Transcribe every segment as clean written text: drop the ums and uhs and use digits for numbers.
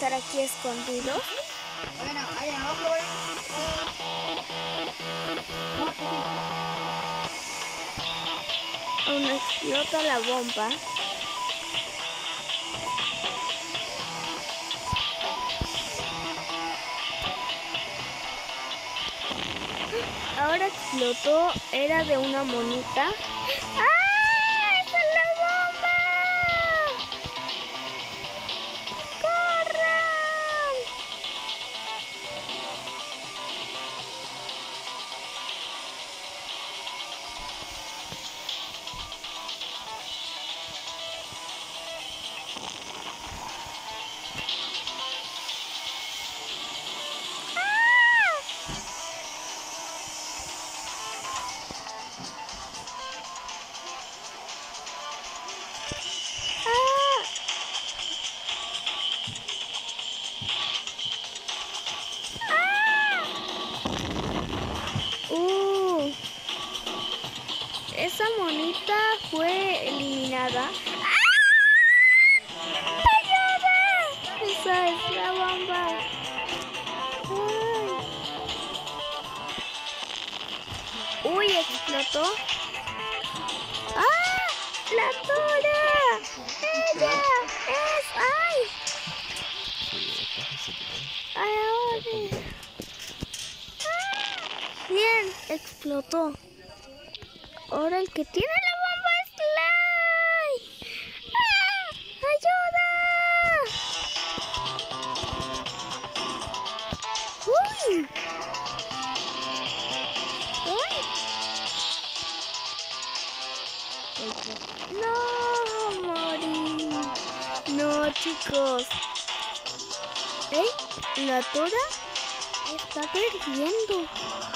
estar aquí escondidos. Bueno, ahí abajo, Aún explota la bomba. Ahora explotó, era de una monita. ¡Ah! ¡Esa es la bomba! ¡Corran! Esa monita fue eliminada. ¡Ayuda! Esa es la bomba. Uy, explotó. ¡Ah! ¡La Tora! ¡Ella es! ¡Ay! ¡Ay, ahora! Bien, explotó. Ahora el que tiene la bomba es Sly. ¡Ah! ¡Ayuda! ¡Uy! ¡Uy! ¡No, morí! No, chicos. La Tora está perdiendo.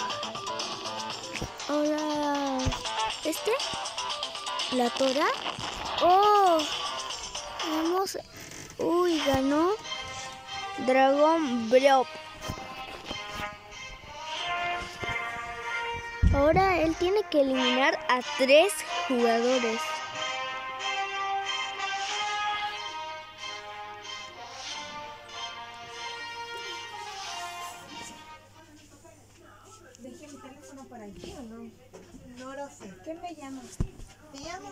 Ahora... la Tora. ¡Oh! Vamos. Uy, ganó Dragón Bro. Ahora él tiene que eliminar a 3 jugadores. ¿Dejé mi teléfono por aquí o no? No lo sé. ¿Qué me llamas? Me llamo.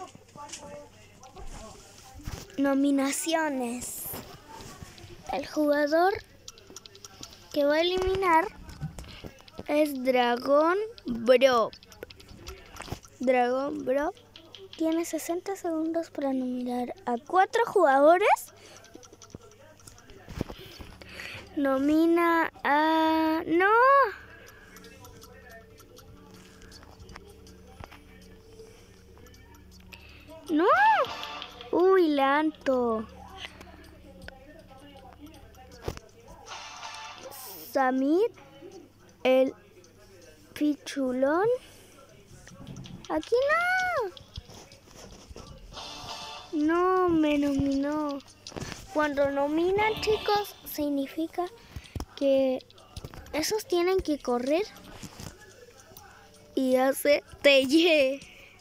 Nominaciones. El jugador que va a eliminar es Dragón Bro. Dragón Bro tiene 60 segundos para nominar a 4 jugadores. Nomina a... ¡No! ¡No! ¡Uy, Lanto! Samir, el pichulón. ¡Aquí no! No, me nominó. Cuando nominan, chicos, significa que esos tienen que correr y hace TY.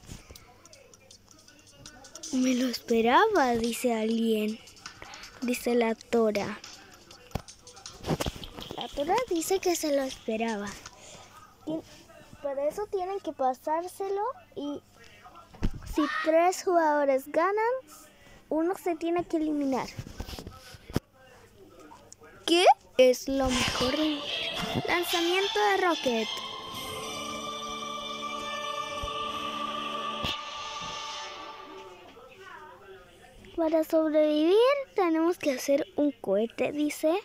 Me lo esperaba, dice alguien. Dice la Tora. La Tora dice que se lo esperaba. Para eso tienen que pasárselo y si 3 jugadores ganan, uno se tiene que eliminar. ¿Qué es lo mejor? Lanzamiento de Rocket. Para sobrevivir tenemos que hacer un cohete, dice.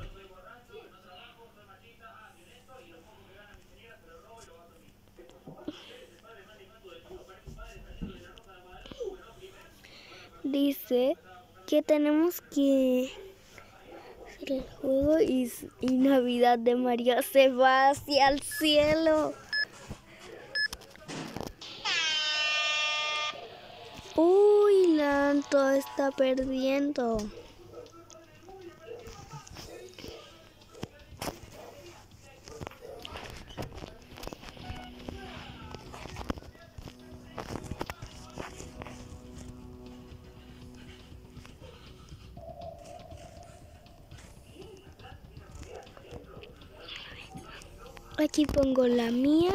Dice que tenemos que hacer el juego y Navidad de María se va hacia el cielo. Uy, Lanto está perdiendo. Aquí pongo la mía.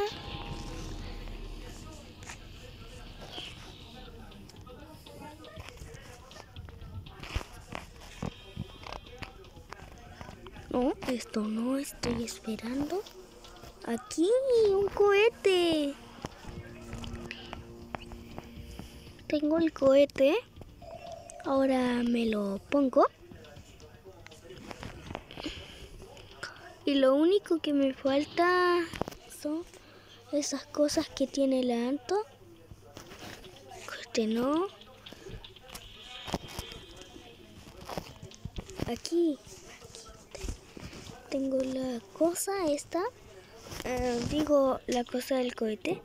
No, esto no, estoy esperando. Aquí, un cohete. Tengo el cohete. Ahora me lo pongo. Y lo único que me falta son esas cosas que tiene el Anto. Este no. Aquí tengo la cosa esta. Digo, la cosa del cohete.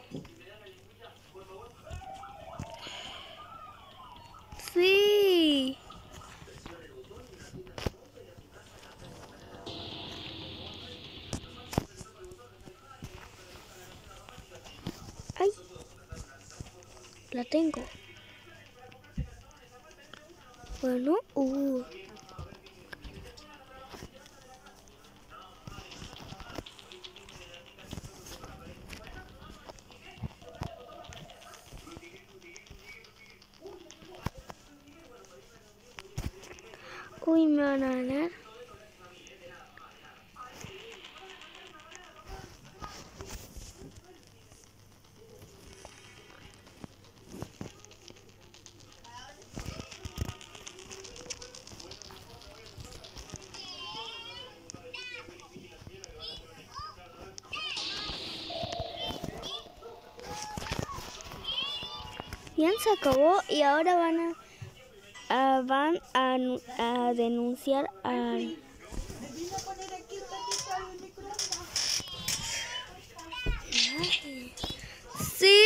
Sí. Ay. La tengo. Bueno, uy, me van a ganar. Bien, se acabó y ahora van a denunciar al... Me vine a poner aquí un ratito al micrófono. ¡Sí!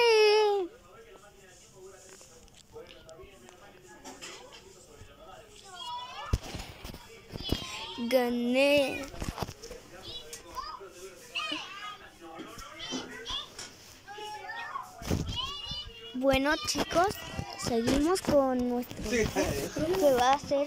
Gané. Bueno, chicos, seguimos con nuestro que va a ser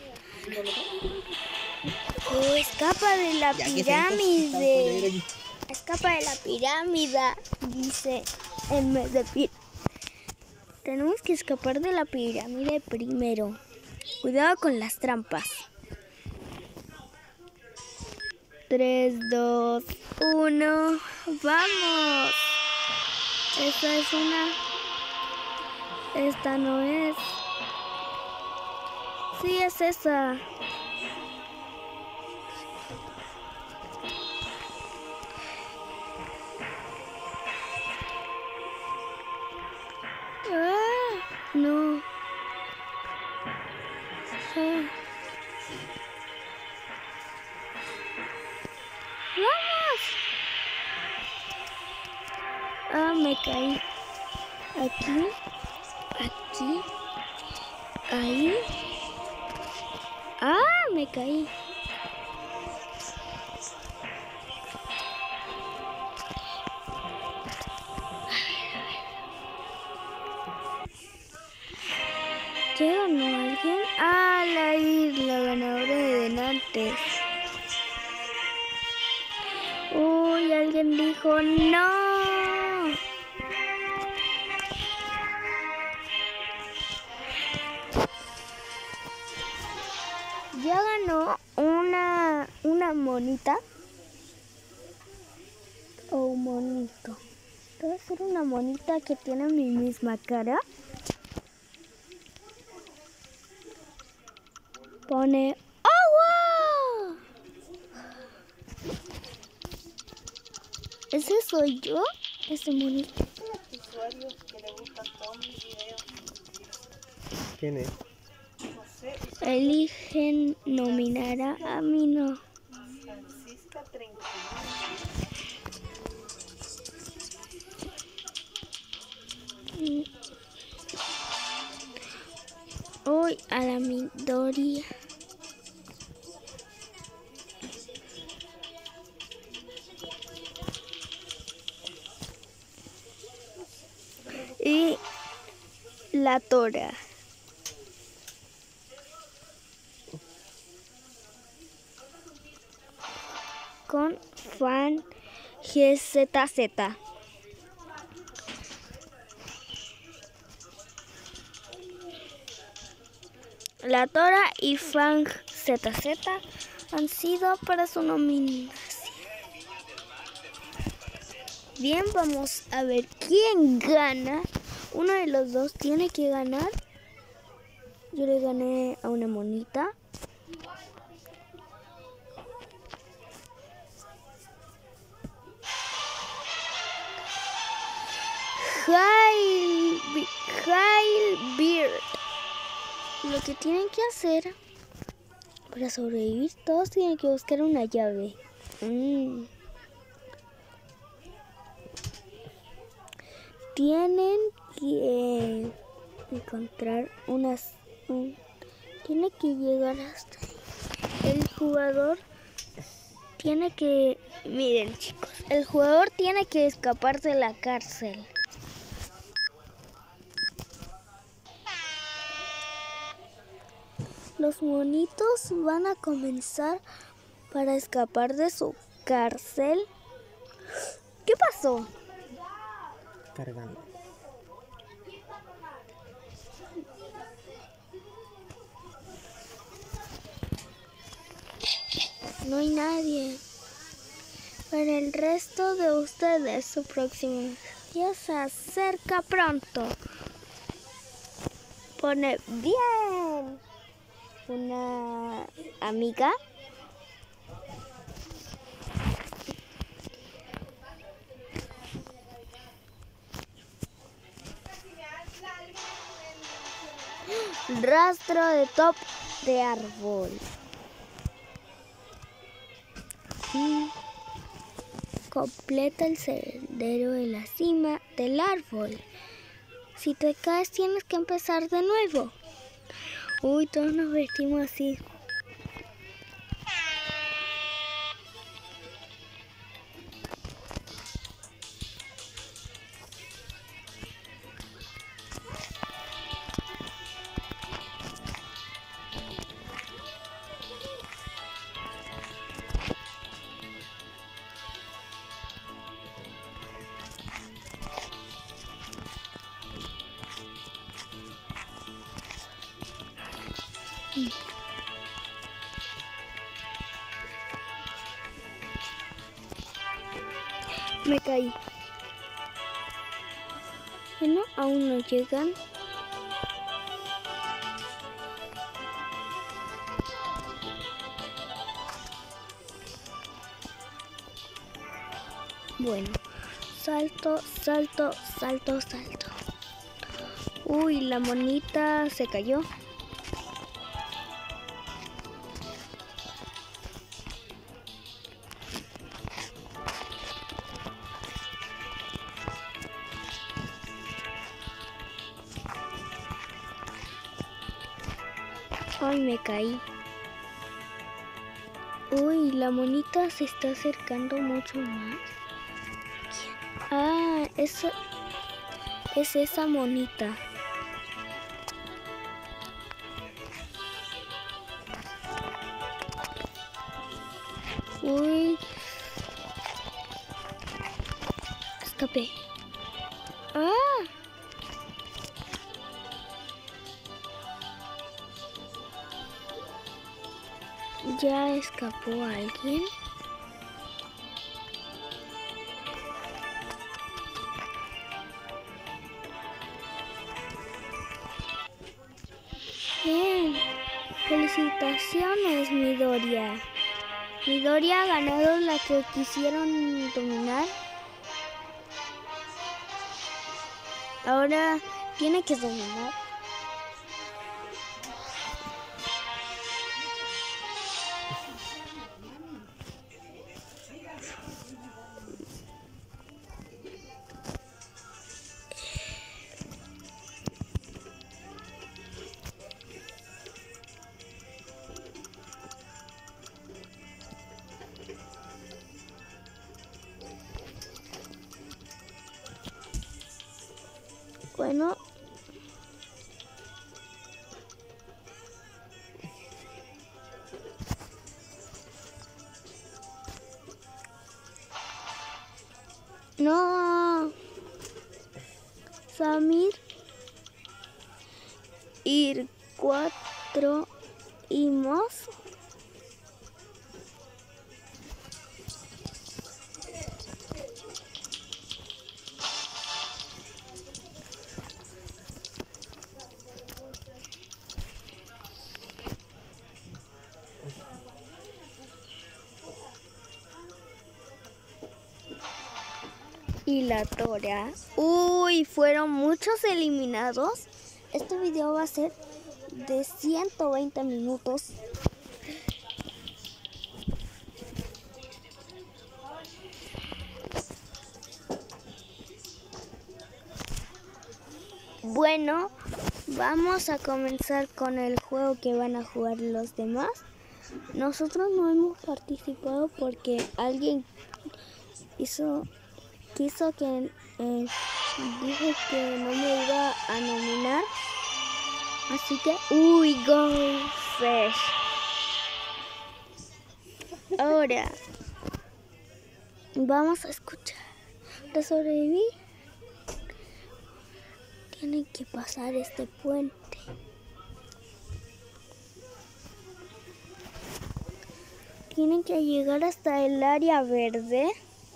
escapa de la pirámide. Escapa de la pirámide, dice en vez de tenemos que escapar de la pirámide primero. Cuidado con las trampas. 3, 2, 1, ¡vamos! Esta es una... Esta no es. Sí, es esa. Ah, no. Ah. ¡Vamos! Ah, me caí. Aquí. Aquí. Ahí. Ah, me caí. ¿Ya ganó alguien? Ah, la isla ganadora de delante. Uy, alguien dijo no. Ya ganó una monita o un monito. Debe ser una monita que tiene mi misma cara. Pone agua. ¿Ese soy yo? Ese monito. Usuarios que le gustan todos mis videos. ¿Quién es? No sé, Eligen nominar a mí no. Francisca 31. Hoy a la Midori. Y la Tora. con Fan GZZ. La Tora y Fan ZZ han sido para su nominación. Bien, vamos a ver quién gana. Uno de los dos tiene que ganar. Yo le gané a una monita. Heilbeard. Lo que tienen que hacer para sobrevivir, todos tienen que buscar una llave. Tienen que encontrar tiene que llegar hasta ahí. El jugador tiene que... Miren, chicos, el jugador tiene que escapar de la cárcel. Los monitos van a comenzar para escapar de su cárcel. ¿Qué pasó? Cargando. No hay nadie. Para el resto de ustedes, su próximo día se acerca pronto. Pone bien. Una amiga. Rastro de top de árbol. Completa el sendero de la cima del árbol. Si te caes tienes que empezar de nuevo. Uy, todos nos vestimos así. Me caí. Bueno, aún no llegan. Bueno, salto, salto, salto, salto. Uy, la monita se cayó. Ay, me caí. Uy, la monita se está acercando mucho más. Ah, eso es esa monita. Uy. Escapé. Ah. ¿Ya escapó alguien? Bien. Felicitaciones, Midoriya. Midoriya ha ganado la que quisieron dominar. Ahora tiene que dominar. Bueno, No. Samir. Ir 4 y Moss. Y la Tora. Uy, fueron muchos eliminados. Este video va a ser de 120 minutos. Bueno, vamos a comenzar con el juego que van a jugar los demás. Nosotros no hemos participado porque alguien quiso que dijo que no me iba a nominar. Así que, uy, go fresh. Ahora vamos a escuchar. Para sobrevivir tienen que pasar este puente. Tienen que llegar hasta el área verde.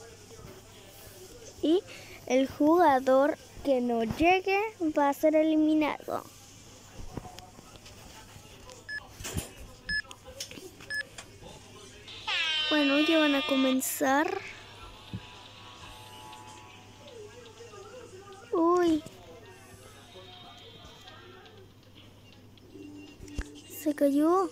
Y el jugador que no llegue va a ser eliminado. Bueno, ya van a comenzar. Uy. Se cayó.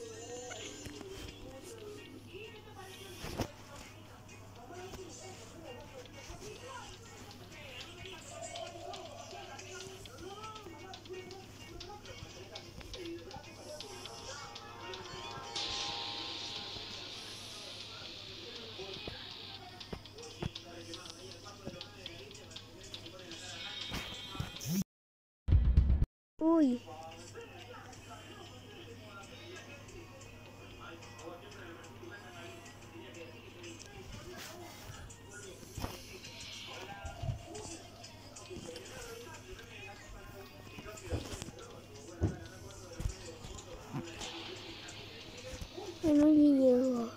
Uy. No llegó.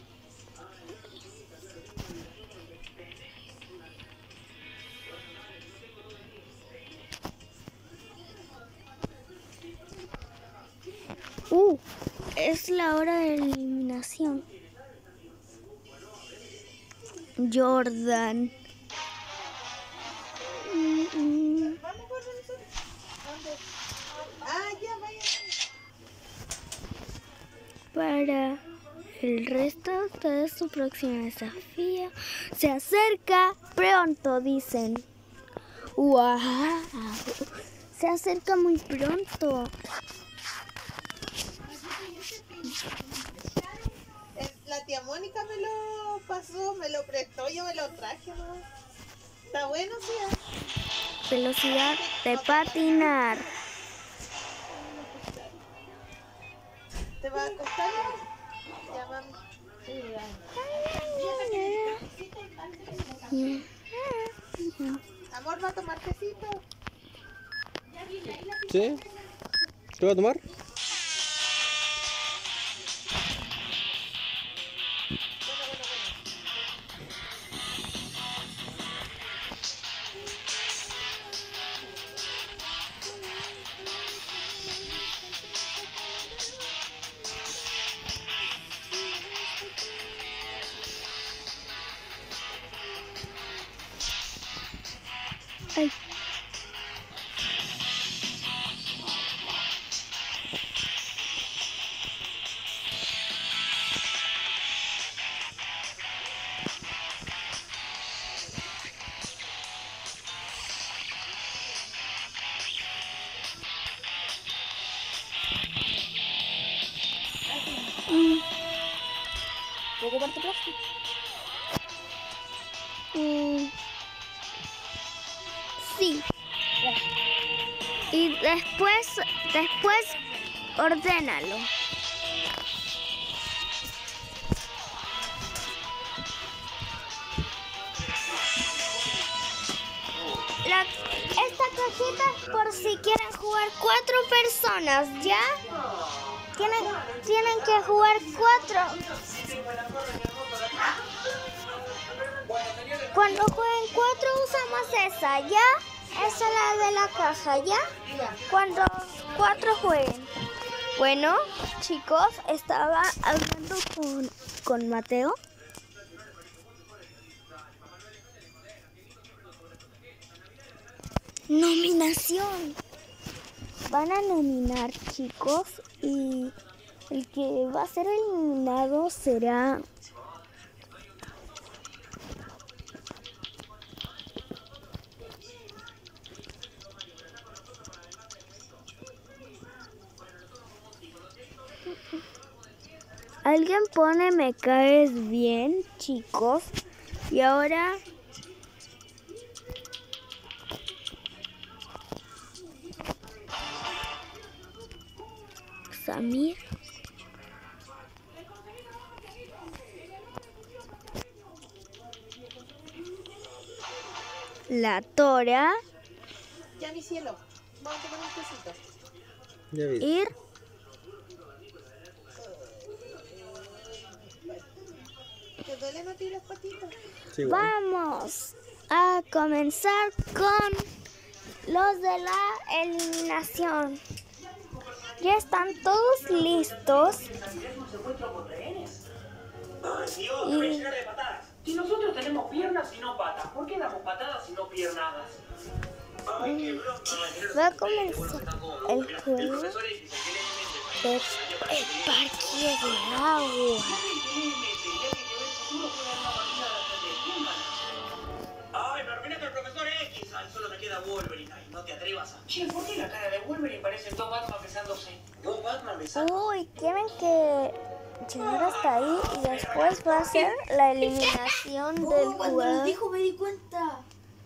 Es la hora de eliminación. Jordan. Vamos, Robinson. ¿Dónde? Ah, ya, vaya. Para el resto de su próximo desafío se acerca pronto, dicen. ¡Wow! Se acerca muy pronto. La tía Mónica me lo pasó, me lo prestó, yo me lo traje, ¿no? Está bueno, sí. Velocidad de patinar. ¿Te va a costar? Ya, mami. Amor, ¿va a tomar tecito? ¿Sí? ¿Te vas a tomar? Ay. ¿Puedo ocuparte plástico? Sí. Y después ordénalo. esta cajita es por si quieren jugar 4 personas, ¿ya? Tienen que jugar 4. Cuando jueguen 4 usamos esa, ¿ya? Esa es la de la caja, ¿ya? Cuando 4 jueguen. Bueno, chicos, estaba hablando con Mateo. Nominación. Van a nominar, chicos, y el que va a ser eliminado será alguien pone me caes bien, chicos, y ahora Samir. La Tora. Ya, mi cielo. Vamos a tomar un tecito. Ya vi. Ir. ¿Te duelen a ti las patitas? Sí, igual. Vamos a comenzar con los de la eliminación. Ya están todos listos. Y Si nosotros tenemos piernas y no patas, ¿por qué damos patadas y no piernadas? va a comenzar el juego del parque de agua. Ay, pero mira que el profesor X, ay, solo me queda Wolverine. Ay, no te atrevas a... Che, ¿por qué la cara de Wolverine parece dos Batman besándose? Dos Batman besándose. Uy, tienen que llegar hasta ahí y después va a ser la eliminación del jugador. Me di cuenta.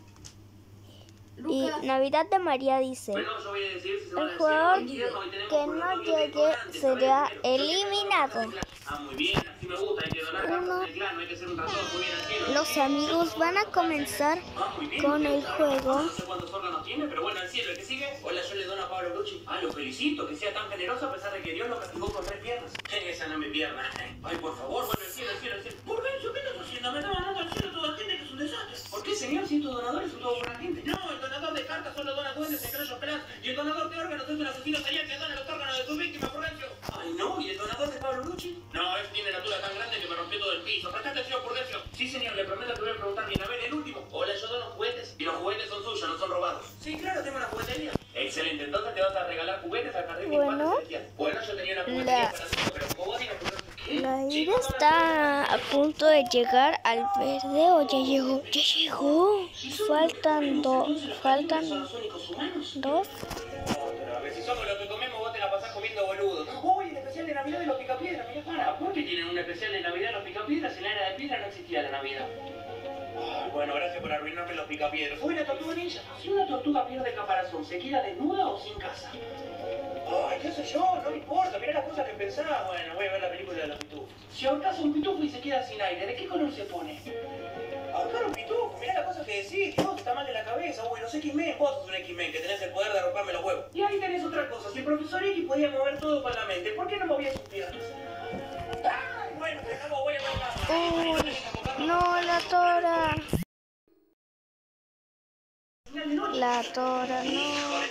Y Navidad de María dice, Bueno, yo voy a decir si se van a el decir jugador algo tierno, y tenemos que un no repertorio de llegue colgantes, será ¿sabes? eliminado. Ah, muy bien, así me gusta, hay que donar cartas del clan, no hay que ser un ratón muy bien al cielo. Los amigos van a comenzar Ah, muy bien, con el juego. No sé cuántos órganos tiene, pero bueno, al cielo, el que sigue. Hola, yo le dono a Pablo Lucci. Ah, lo felicito, que sea tan generoso a pesar de que Dios lo castigó con 3 piernas. Esa no es mi pierna. Ay, por favor, bueno, el cielo, el cielo, el cielo. ¿Por qué? ¿Qué estás haciendo? Me está mandando al cielo toda gente que es un desastre. ¿Por qué, señor? Si estos donadores son todos buena gente. No, el donador de cartas solo dona duendes en Clash of Clans. Y el donador de órganos es un asesino serial que dona los órganos de tus víctimas, Purgencio. Ay, no, ¿y el donador de Pablo Lucci? No, él tiene la tula tan grande que me rompió todo el piso. Presta atención, Purgencio. Sí, señor, le prometo que voy a preguntar bien. A ver, el último. Hola, yo dono juguetes. Y los juguetes son suyos, no son robados. Sí, claro, tengo una juguetería. Excelente, entonces te vas a regalar juguetes al jardín de Bueno, infantes celestial. Bueno, yo tenía una juguetería para ti, pero como vos digas, ¿qué? La ira Chicos, está a punto de llegar al verde o ya llegó. Ya llegó. Faltan dos. Pero a ver, si somos los que comemos, vos te la pasás comiendo boludo. Uy, el especial de Navidad de los Picapiedras, mirá para. ¿Por qué tienen un especial de Navidad de los Picapiedras? En la era de piedra no existía la Navidad. Ay, bueno, gracias por arruinarme los Picapiedras. Uy, la tortuga ninja. Si una tortuga pierde caparazón, ¿se queda desnuda o sin casa? Ay, qué sé yo, no me importa. Mirá las cosas que pensaba. Bueno, voy a ver la película de los pitufos. Si ahorcas un pitufo y se queda sin aire, ¿de qué color se pone? Ahorcar un pitufo, mirá las cosas que decís. Dios, está mal de la cabeza. Uy, no sé X-Men. Vos sos un X-Men, que tenés el poder de romperme los huevos. Y ahí tenés otra cosa. Si el profesor X podía mover todo con la mente, ¿por qué no movía sus piernas? Ay, bueno, dejamos, voy a ver Uy, no, la Tora. La Tora, no.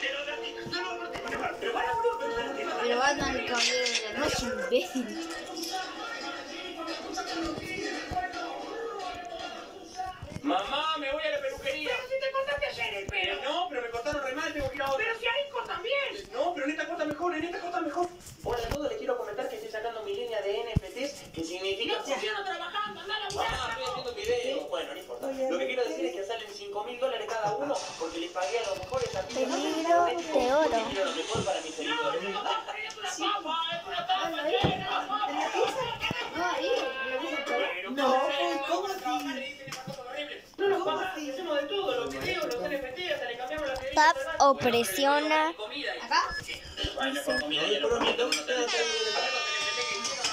Pero Batman el caballero de la noche, imbécil. Mamá, me voy a la peluquería. Pero si te cortaste ayer el pelo. No, pero me cortaron re mal, tengo que ir ahora. Pero si ahí cortan bien. No, pero en esta corta mejor, en esta corta mejor. Hola a todos, les quiero comentar que estoy sacando mi línea de NFTs, que significa... No, yo no trabajando, anda a laburar. Mamá, estoy haciendo un video. Bueno, no importa. Lo que quiero decir es que salen $5.000 cada uno, porque les pagué a los mejores artistas. Peligro de oro. Quiero lo mejor para mis seguidores. No, ¿cómo así? No nos pasa, hacemos de todo, los videos, los NFT, hasta le cambiamos la película. Tap o presiona. ¿Acá?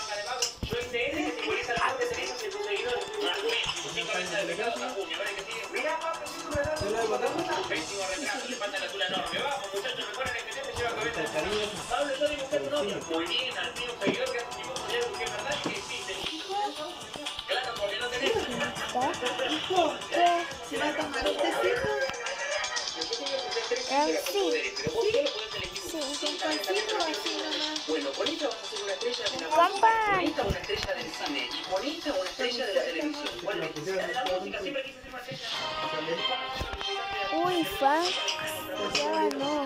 Yo hice ese que simboliza la muerte de cenizas en tus seguidores. Mirá, papi, es un relato. Pésimo retraso, le falta la tula enorme. Vamos, muchachos, mejoren el que se lleva cabeza de cariño. Pablo, yo digo usted un novio. Muy bien, al fin un seguidor que hace un dibujo de algo que es verdad y que existe. Claro, porque no tenés. ¿Se va a tomar este cito? Sí. Pero vos solo podés elegir uno. ¿Un pancito o así nomás? Bueno, con esta vas a ser una estrella de la Con música, pan. con esta una estrella del cine y con esta una estrella de la televisión. ¿Cuál es? La música siempre quise ser una estrella. Uy, fan. Ya ganó.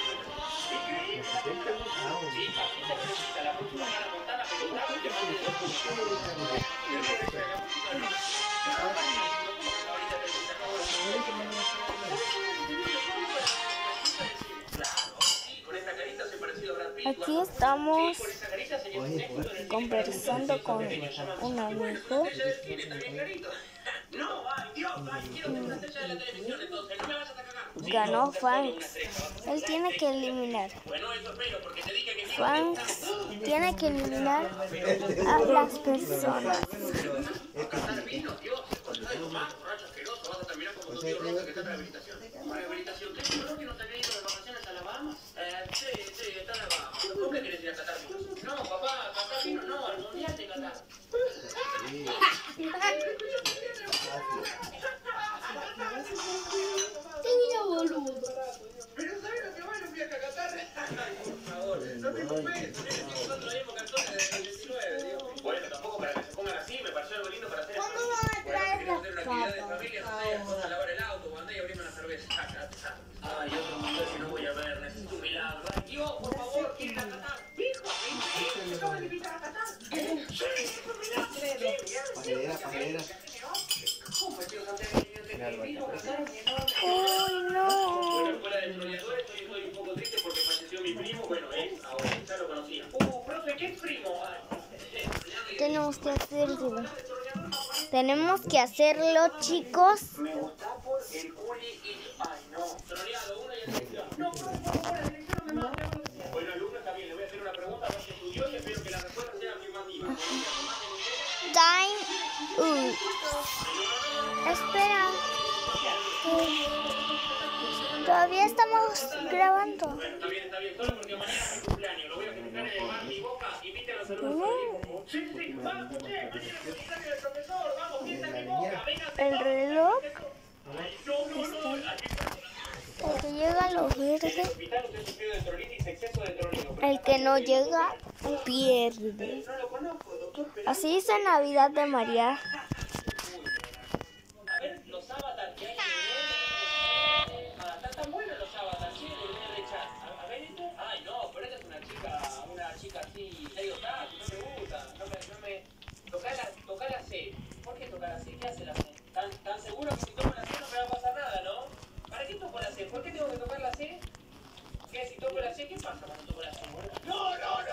Aquí estamos conversando con un amigo. Ganó Fangs. Él tiene que eliminar. Fangs tiene que eliminar a las personas. ¿Por qué querés ir a Qatar? No, papá, Qatar vino no, al mundial de Qatar. boludo. Pero ¿sabes lo que vale un viaje a Qatar? Por favor, no te preocupes, nosotros traemos canciones desde el 19, digo. Bueno, tampoco para que se pongan así, me pareció algo lindo para hacer. ¿Cuándo van a traer Bueno, si querés hacer una actividad de las familia, no sé, vamos a lavar el auto, o andá y abrirme una cerveza. Ay, otro mundial que no voy a ver, necesito un milagro. Ay, Dios, por favor, quiero ir a Qatar. Hijo, ¿me acaban de invitar a Qatar? Sí, es un milagro. Pajarera. ¿Cómo, tío Santiago? Uy, no. Bueno, fuera de troleadores, estoy un poco triste porque falleció mi primo. Bueno, ahora ya lo conocía. Profe, ¿qué es primo? Tenemos que hacerlo. Tenemos que hacerlo, chicos. Me gusta por el culi y... Ay, no. Troleado, una y atención. No, por favor, el lector me manda. Bueno, alumno, está bien, le voy a hacer una pregunta a ver si estudió y espero que la respuesta sea afirmativa. Time. Espera. Todavía estamos grabando. Bueno, está bien, solo porque mañana es mi cumpleaños. Lo voy a festejar en el bar Mi Boca. Invite a los alumnos. Sí, vamos, mañana es el cumpleaños del profesor. Vamos, fiesta en Mi Boca. El reloj. El que llega a lo verde. El que no llega pierde. Así dice Navidad de María. A ver, los avatars que hay que ver. Están tan buenos los avatars, sí, de chat. A ver esto. Ay, no, pero esta es una chica así, medio taco, no me gusta. No me. Tocar la C. ¿Por qué tocar la C? ¿Qué hace la C? ¿Tan seguro que si toco la C no me va a pasar nada, no? ¿Para qué toco la C? ¿Por qué tengo que tocar la C? ¿Qué? Si toco la C, ¿qué pasa cuando toco la C? No.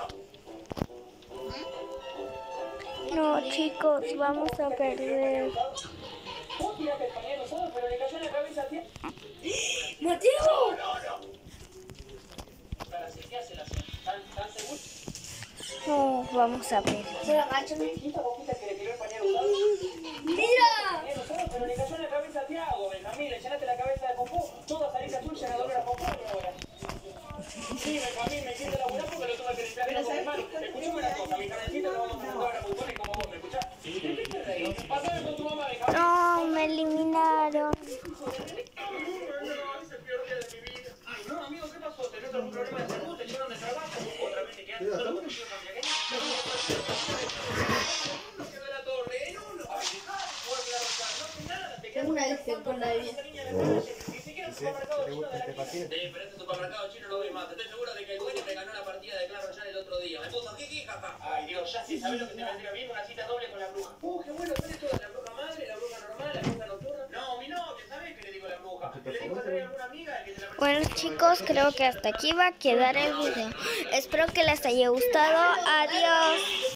No, chicos, vamos a perder. Vos tiraste el pañuelo solo, pero le cayó en la cabeza a ti. ¡Mateo! Para si, ¿qué hace la C? ¿Tan seguro? No, vamos a perder. ¿Esta boquita que le tiró el pañuelo usado? ¡Mira! Pañuelo solo, pero le cayó en la cabeza a Tiago, Benjamín. Le llenaste la cabeza de popó. Toda salida tuya en la doble popó ahora. Sí, Benjamín, me quiero laburar porque lo tuve que limpiar con mis manos. Escuchame una cosa, mi carnecito lo vamos a hacer ahora muy bueno y como vos, ¿me escuchás? ¿De qué te reís? Pasame con tu mamá, Benjamín. No, me eliminaron. Ay, no, amigo, ¿qué pasó? ¿Tenés algún problema de salud? ¿Te llevan de trabajo? ¿Otra vez te quedaste solo con tu tío santiagueño? No quedó la torre, no. Ay, dejá de jugar la roca, no haces nada. Te Tengo una lección con la vida. Ni siquiera el supermercado chino de la esquina. Sí, pero este supermercado chino no doy más. Estoy seguro de que el dueño me ganó la partida de Clash Royale el otro día. Me puso jiji, jaja. Ay, Dios, ya sí, ¿sabés lo que te vendría bien? Una cita doble con la bruja. Qué bueno, ¿tenés todas? La bruja madre, la bruja normal, la bruja nocturna. No, mi novia, ¿sabés qué le digo a la bruja? Le digo a traer alguna amiga que te la... Bueno, chicos, creo que hasta aquí va a quedar el video. Espero que les haya gustado. Adiós.